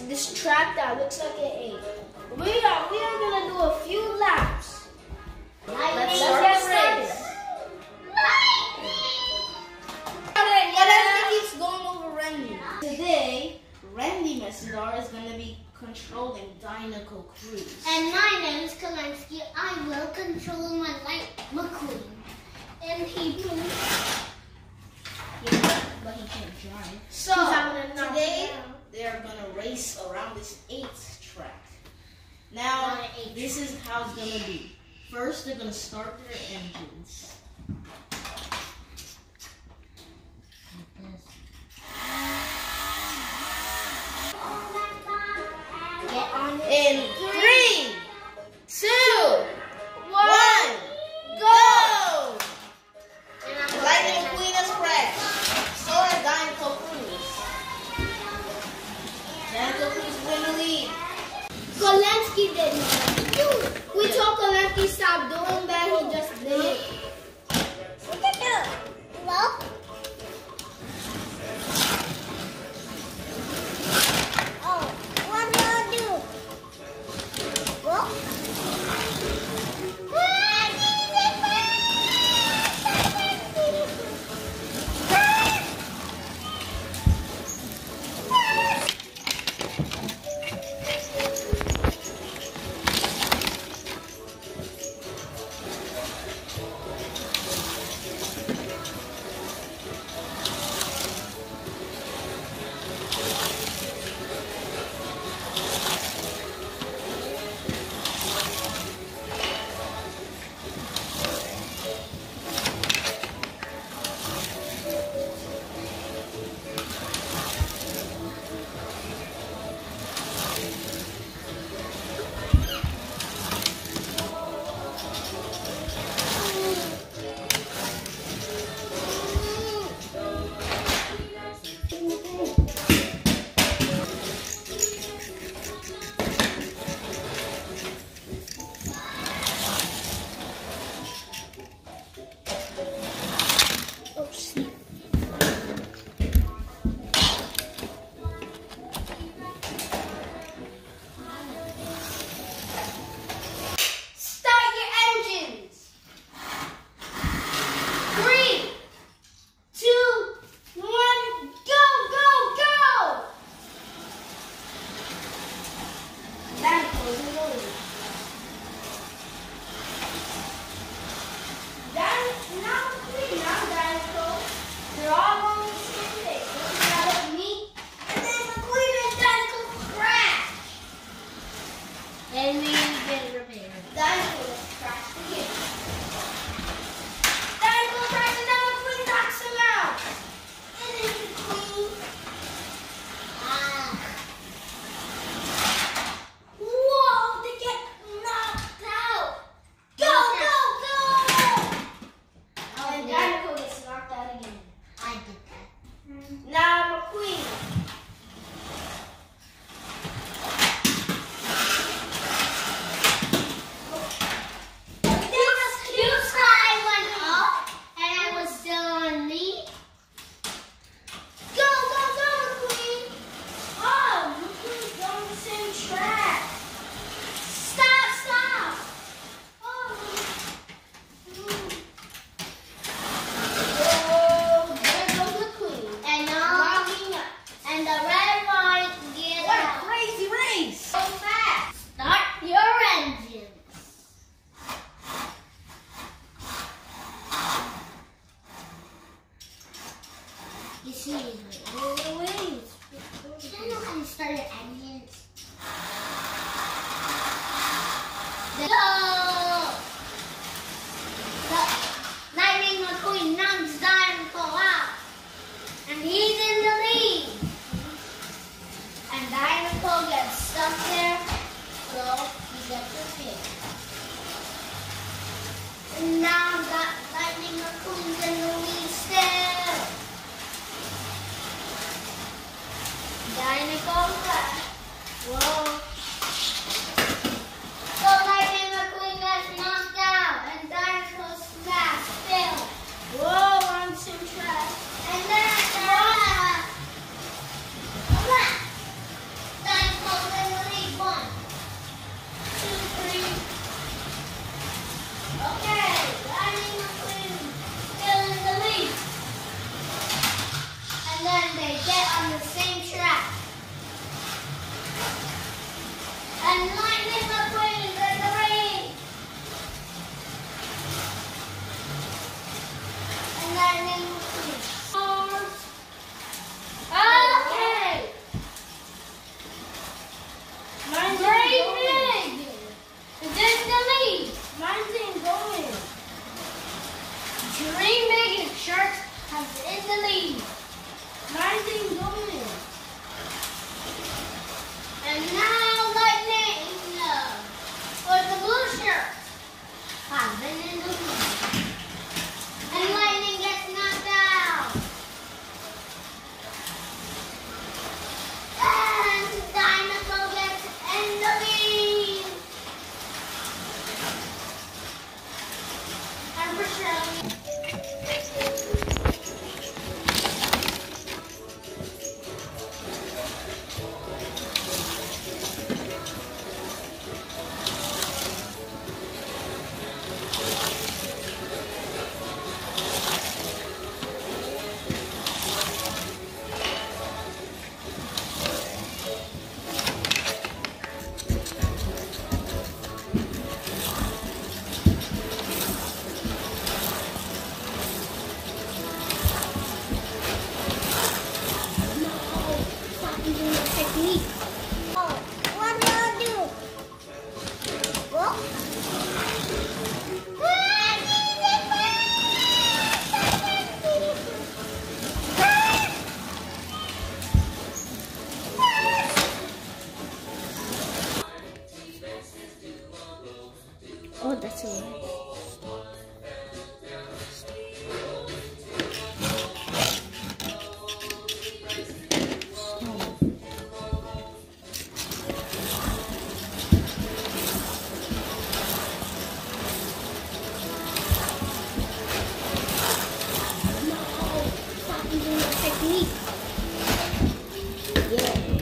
this track that looks like an 8. We are gonna do a few laps. Let's get started. It keeps going over Randy. Today, Randy Messidar is gonna be controlling Dinoco Cruise. And my name is Kalinsky. I will control my light McQueen. And he but he can't drive. So today they're gonna race around this 8th track. Now this is how it's gonna be. First they're gonna start their engines. get on In 3, 2, 1, go! Lightning McQueen has crashed. So has Dinoco Cruise. Dinoco Cruise is in the lead. Kalinsky did it. We told Kalinsky stop doing that. He just did it. Look at that. Look. Oh, what do I do? Look. And we get repaired. Dinoco crashed again. Dinoco crashed and now McQueen knocks him out. And then McQueen. Whoa, they get knocked out. Go, go, go! And Dinoco gets knocked out again. I did that. Now McQueen. You see, wait. I know how to start your engines. The Lightning McQueen knocks Dinoco out. And he's in the lead. And Dinoco gets stuck there. So he gets repaired. And now that Lightning McQueen's in the lead still. Dinoco crash. Whoa. So Lightning McQueen gets knocked out and Dinoco smash still. Whoa, on some track. And then Dinoco technique. Oh, what do I do? Well, oh, that's all right. Technique. Yeah.